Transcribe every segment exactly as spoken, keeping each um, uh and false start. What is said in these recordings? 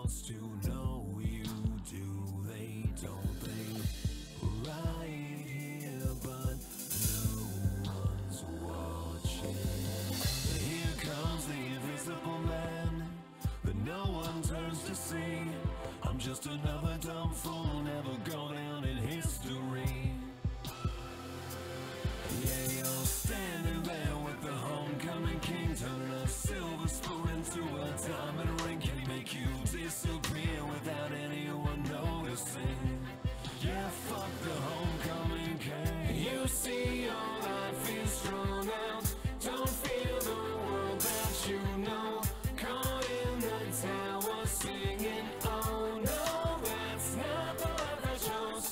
else to know you do. They don't think right here, but no one's watching. Here comes the invisible man that no one turns to see. I'm just another dumb fool, never go down in history. Yeah, you're standing there with the homecoming king, turn a silver spoon into a diamond ring. Can he make you disappear without anyone noticing? Yeah, fuck the homecoming king. You see your life is strung out, don't feel the world that you know. Caught in the tower singing, oh no, that's not the life I chose.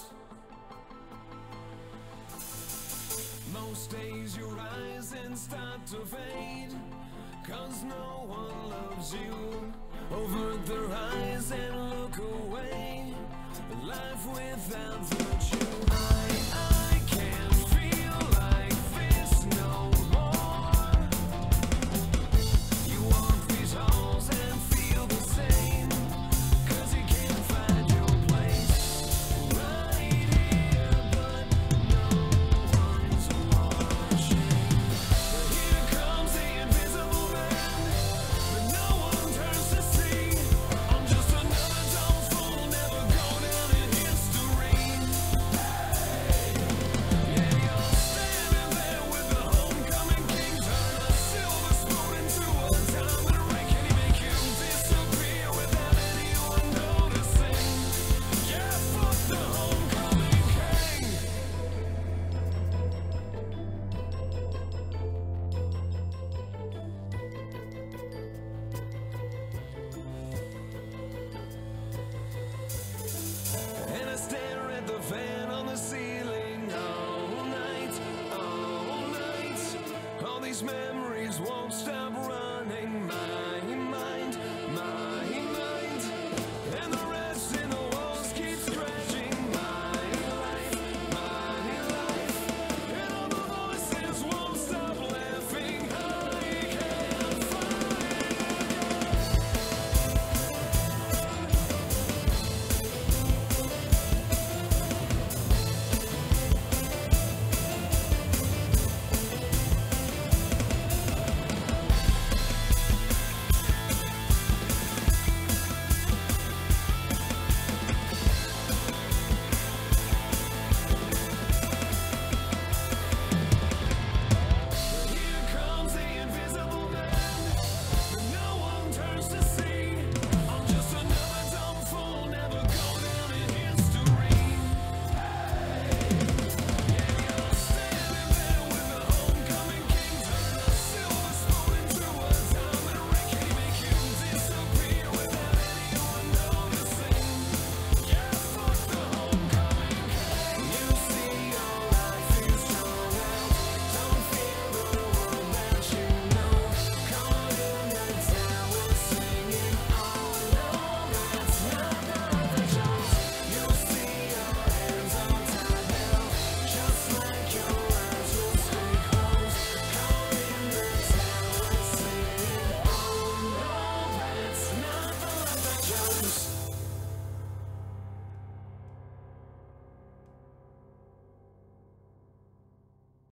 Most days you rise and start to fade, cause no one loves you. Avert their eyes and look away. Life without virtue. I, I can't feel like this no more. You walk these halls and feel the same, cause you can't find your place right here, but no one's watching. Here comes the invisible man that no one turns to see. I'm just another dumb fool, never go down in history. Yeah, you're standing there with the homecoming king, turn a silver spoon into a diamond ring. Can he make you disappear without anyone noticing? Yeah, fuck the homecoming king. And I stare at the fan on the ceiling all night, all night. All these men